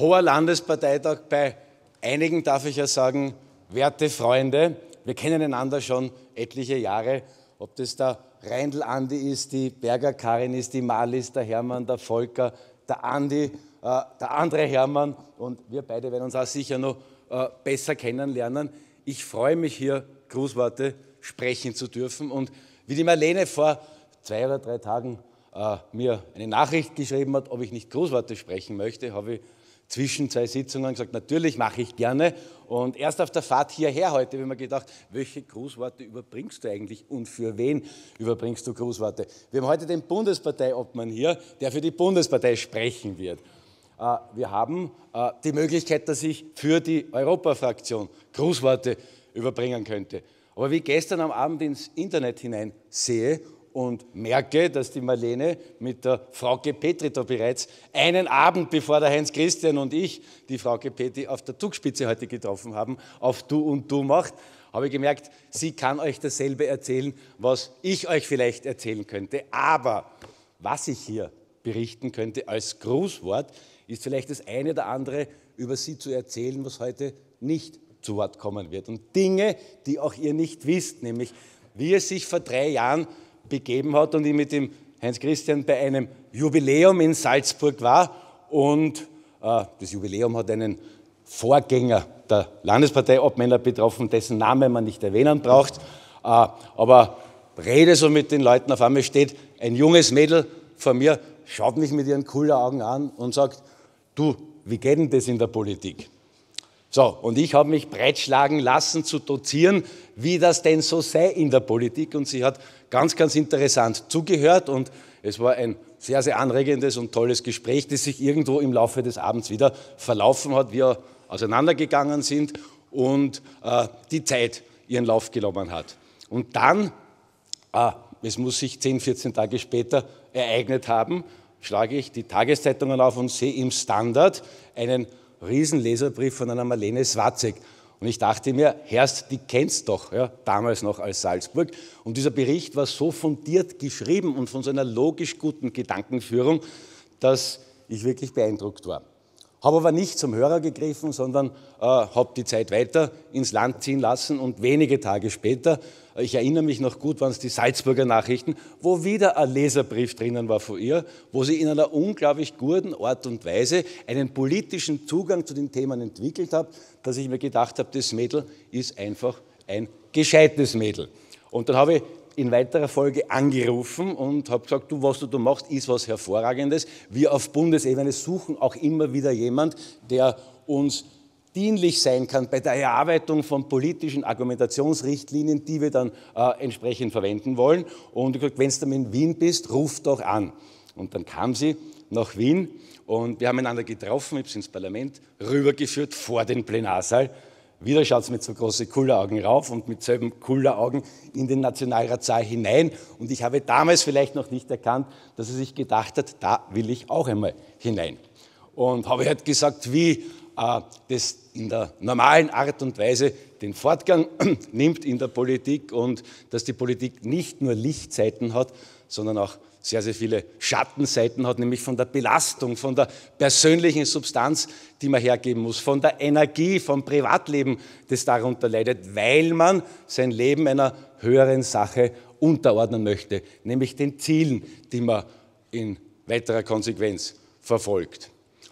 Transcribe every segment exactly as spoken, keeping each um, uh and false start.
hoher Landesparteitag. Bei einigen darf ich ja sagen, werte Freunde, wir kennen einander schon etliche Jahre, ob das der Reindl Andi ist, die Berger Karin ist, die Marlies, der Hermann, der Volker, der Andi, äh, der andere Hermann, und wir beide werden uns auch sicher noch äh, besser kennenlernen. Ich freue mich, hier Grußworte sprechen zu dürfen, und wie die Marlene vor zwei oder drei Tagen äh, mir eine Nachricht geschrieben hat, ob ich nicht Grußworte sprechen möchte, habe ich zwischen zwei Sitzungen gesagt, natürlich mache ich gerne. Und erst auf der Fahrt hierher heute habe ich mir gedacht, welche Grußworte überbringst du eigentlich und für wen überbringst du Grußworte? Wir haben heute den Bundesparteiobmann hier, der für die Bundespartei sprechen wird. Äh, wir haben äh, die Möglichkeit, dass ich für die Europafraktion Grußworte überbringen könnte. Aber wie ich gestern am Abend ins Internet hinein sehe und merke, dass die Marlene mit der Frauke Petri da bereits einen Abend, bevor der Heinz Christian und ich die Frauke Petri auf der Zugspitze heute getroffen haben, auf Du und Du macht, habe ich gemerkt, sie kann euch dasselbe erzählen, was ich euch vielleicht erzählen könnte. Aber was ich hier berichten könnte als Grußwort, ist vielleicht das eine oder andere über sie zu erzählen, was heute nicht zu Wort kommen wird. Und Dinge, die auch ihr nicht wisst, nämlich wie es sich vor drei Jahren begeben hat und ich mit dem Heinz Christian bei einem Jubiläum in Salzburg war, und äh, das Jubiläum hat einen Vorgänger der Landesparteiobmänner betroffen, dessen Namen man nicht erwähnen braucht, äh, aber rede so mit den Leuten, auf einmal steht ein junges Mädel vor mir, schaut mich mit ihren coolen Augen an und sagt, du, wie geht denn das in der Politik? So, und ich habe mich breitschlagen lassen zu dozieren, wie das denn so sei in der Politik, und sie hat ganz, ganz interessant zugehört, und es war ein sehr, sehr anregendes und tolles Gespräch, das sich irgendwo im Laufe des Abends wieder verlaufen hat, wir auseinandergegangen sind und äh, die Zeit ihren Lauf genommen hat. Und dann, äh, es muss sich zehn, vierzehn Tage später ereignet haben, schlage ich die Tageszeitungen auf und sehe im Standard einen Riesenleserbrief von einer Marlene Swatzek. Und ich dachte mir, Herrst, die kennst doch, ja, damals noch als Salzburg. Und dieser Bericht war so fundiert geschrieben und von so einer logisch guten Gedankenführung, dass ich wirklich beeindruckt war. Habe aber nicht zum Hörer gegriffen, sondern äh, habe die Zeit weiter ins Land ziehen lassen, und wenige Tage später, äh, ich erinnere mich noch gut, waren es die Salzburger Nachrichten, wo wieder ein Leserbrief drinnen war von ihr, wo sie in einer unglaublich guten Art und Weise einen politischen Zugang zu den Themen entwickelt hat, dass ich mir gedacht habe, das Mädel ist einfach ein gescheites Mädel. Und dann habe ich in weiterer Folge angerufen und habe gesagt, du, was du da machst, ist was Hervorragendes. Wir auf Bundesebene suchen auch immer wieder jemand, der uns dienlich sein kann bei der Erarbeitung von politischen Argumentationsrichtlinien, die wir dann äh, entsprechend verwenden wollen. Und ich habe gesagt, wenn du dann in Wien bist, ruf doch an. Und dann kam sie nach Wien und wir haben einander getroffen, ich habe sie ins Parlament rübergeführt vor den Plenarsaal. Wieder schaut sie mit so großen Kulleraugen rauf und mit selben Kulleraugen in den Nationalratssaal hinein. Und ich habe damals vielleicht noch nicht erkannt, dass sie sich gedacht hat, da will ich auch einmal hinein. Und habe halt gesagt, wie äh, das in der normalen Art und Weise den Fortgang nimmt in der Politik, und dass die Politik nicht nur Lichtseiten hat, sondern auch sehr, sehr viele Schattenseiten hat, nämlich von der Belastung, von der persönlichen Substanz, die man hergeben muss, von der Energie, vom Privatleben, das darunter leidet, weil man sein Leben einer höheren Sache unterordnen möchte, nämlich den Zielen, die man in weiterer Konsequenz verfolgt.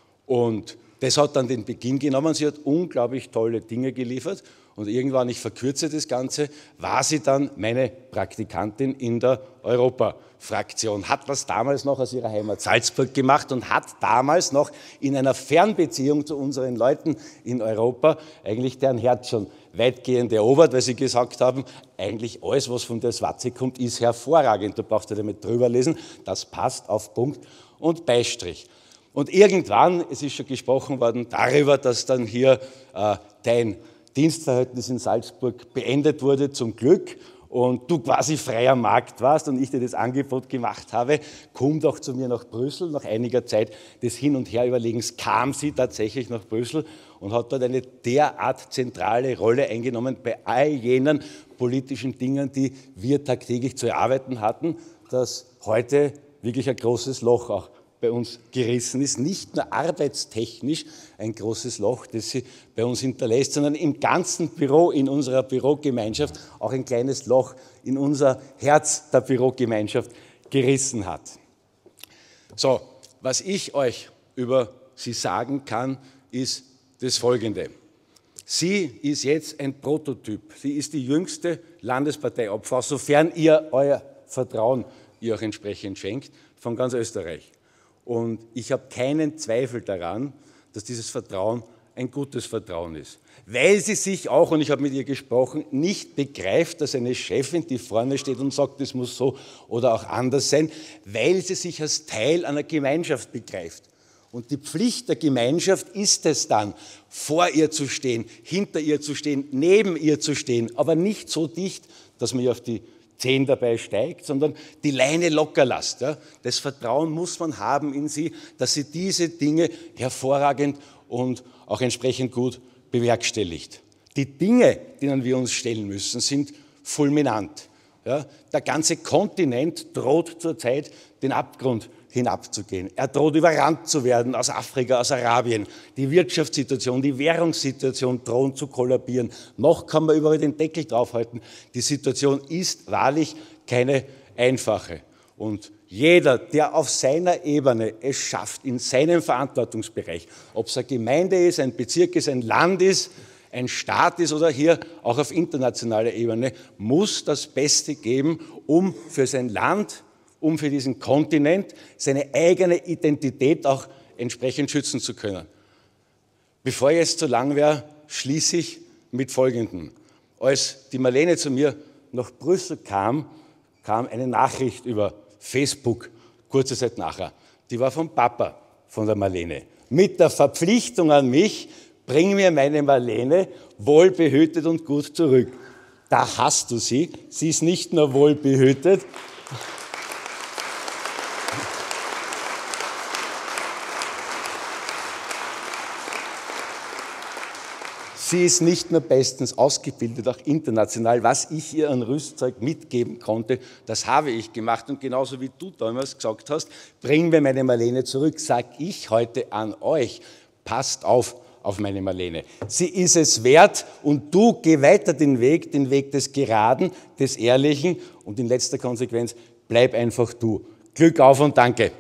Und das hat dann den Beginn genommen. Sie hat unglaublich tolle Dinge geliefert. Und irgendwann, ich verkürze das Ganze, war sie dann meine Praktikantin in der Europafraktion. Hat das damals noch aus ihrer Heimat Salzburg gemacht und hat damals noch in einer Fernbeziehung zu unseren Leuten in Europa eigentlich deren Herz schon weitgehend erobert, weil sie gesagt haben, eigentlich alles, was von der Swatzek kommt, ist hervorragend. Du brauchst ja damit drüber lesen, das passt auf Punkt und Beistrich. Und irgendwann, es ist schon gesprochen worden darüber, dass dann hier äh, dein Dienstverhältnis in Salzburg beendet wurde, zum Glück, und du quasi freier Markt warst und ich dir das Angebot gemacht habe, komm doch zu mir nach Brüssel. Nach einiger Zeit des Hin- und Herüberlegens kam sie tatsächlich nach Brüssel und hat dort eine derart zentrale Rolle eingenommen bei all jenen politischen Dingen, die wir tagtäglich zu erarbeiten hatten, dass heute wirklich ein großes Loch auch bei uns gerissen ist, nicht nur arbeitstechnisch ein großes Loch, das sie bei uns hinterlässt, sondern im ganzen Büro, in unserer Bürogemeinschaft auch ein kleines Loch in unser Herz der Bürogemeinschaft gerissen hat. So, was ich euch über sie sagen kann, ist das Folgende. Sie ist jetzt ein Prototyp. Sie ist die jüngste Landesparteiobfrau, sofern ihr euer Vertrauen ihr auch entsprechend schenkt, von ganz Österreich. Und ich habe keinen Zweifel daran, dass dieses Vertrauen ein gutes Vertrauen ist. Weil sie sich auch, und ich habe mit ihr gesprochen, nicht begreift, dass eine Chefin, die vorne steht und sagt, das muss so oder auch anders sein, weil sie sich als Teil einer Gemeinschaft begreift. Und die Pflicht der Gemeinschaft ist es dann, vor ihr zu stehen, hinter ihr zu stehen, neben ihr zu stehen, aber nicht so dicht, dass man ihr auf die Zehen dabei steigt, sondern die Leine locker lässt. Ja. Das Vertrauen muss man haben in sie, dass sie diese Dinge hervorragend und auch entsprechend gut bewerkstelligt. Die Dinge, denen wir uns stellen müssen, sind fulminant. Ja. Der ganze Kontinent droht zurzeit den Abgrund hinabzugehen. Er droht überrannt zu werden aus Afrika, aus Arabien. Die Wirtschaftssituation, die Währungssituation drohen zu kollabieren. Noch kann man überall den Deckel draufhalten. Die Situation ist wahrlich keine einfache. Und jeder, der auf seiner Ebene es schafft, in seinem Verantwortungsbereich, ob es eine Gemeinde ist, ein Bezirk ist, ein Land ist, ein Staat ist oder hier auch auf internationaler Ebene, muss das Beste geben, um für sein Land, um für diesen Kontinent seine eigene Identität auch entsprechend schützen zu können. Bevor ich jetzt zu lang wäre, schließe ich mit Folgendem. Als die Marlene zu mir nach Brüssel kam, kam eine Nachricht über Facebook, kurze Zeit nachher. Die war vom Papa von der Marlene. Mit der Verpflichtung an mich, bring mir meine Marlene wohlbehütet und gut zurück. Da hast du sie. Sie ist nicht nur wohlbehütet, sie ist nicht nur bestens ausgebildet, auch international. Was ich ihr an Rüstzeug mitgeben konnte, das habe ich gemacht. Und genauso wie du damals gesagt hast, bring mir meine Marlene zurück, sage ich heute an euch, passt auf auf meine Marlene. Sie ist es wert und du geh weiter den Weg, den Weg des Geraden, des Ehrlichen und in letzter Konsequenz bleib einfach du. Glück auf und danke.